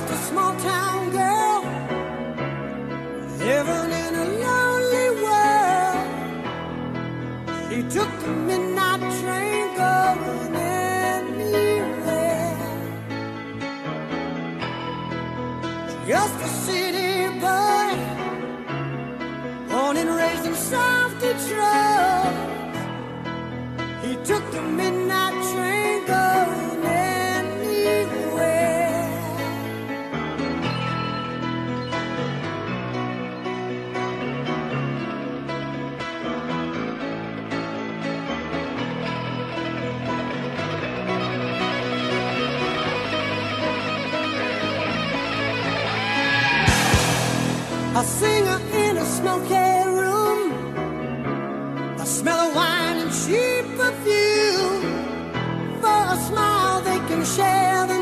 just a small town girl living in a lonely world. She took the midnight train going anywhere. Just a city boy, born and raised in South Detroit. He took the midnight train going anywhere. A singer in a smoky room, the smell of wine and cheap perfume. For a smile they can share